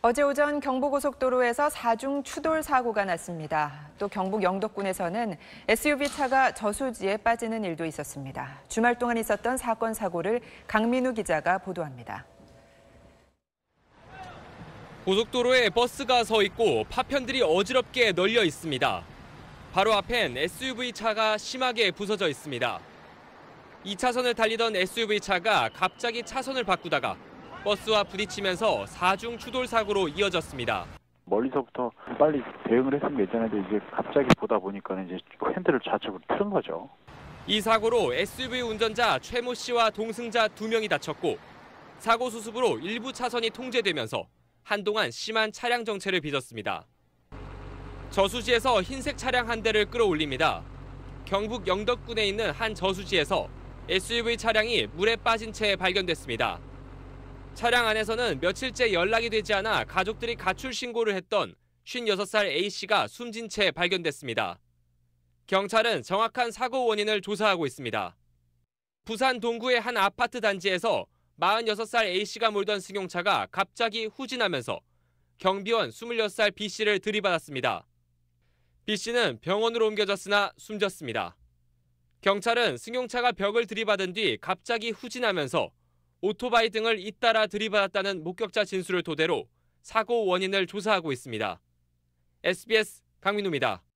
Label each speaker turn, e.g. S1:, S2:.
S1: 어제 오전 경부고속도로에서 4중 추돌 사고가 났습니다. 또 경북 영덕군에서는 SUV차가 저수지에 빠지는 일도 있었습니다. 주말 동안 있었던 사건 사고를 강민우 기자가 보도합니다.
S2: 고속도로에 버스가 서 있고 파편들이 어지럽게 널려 있습니다. 바로 앞엔 SUV차가 심하게 부서져 있습니다. 2차선을 달리던 SUV차가 갑자기 차선을 바꾸다가 버스와 부딪히면서 4중 추돌 사고로 이어졌습니다.
S3: 멀리서부터 빨리 대응을 했으면 괜찮은데 이제 갑자기 보다 보니까 이제 핸들을 좌측으로 틀은 거죠.
S2: 이 사고로 SUV 운전자 최모 씨와 동승자 2명이 다쳤고 사고 수습으로 일부 차선이 통제되면서 한동안 심한 차량 정체를 빚었습니다. 저수지에서 흰색 차량 한 대를 끌어올립니다. 경북 영덕군에 있는 한 저수지에서 SUV 차량이 물에 빠진 채 발견됐습니다. 차량 안에서는 며칠째 연락이 되지 않아 가족들이 가출 신고를 했던 56살 A씨가 숨진 채 발견됐습니다. 경찰은 정확한 사고 원인을 조사하고 있습니다. 부산 동구의 한 아파트 단지에서 46살 A씨가 몰던 승용차가 갑자기 후진하면서 경비원 26살 B씨를 들이받았습니다. B씨는 병원으로 옮겨졌으나 숨졌습니다. 경찰은 승용차가 벽을 들이받은 뒤 갑자기 후진하면서 오토바이 등을 잇따라 들이받았다는 목격자 진술을 토대로 사고 원인을 조사하고 있습니다. SBS 강민우입니다.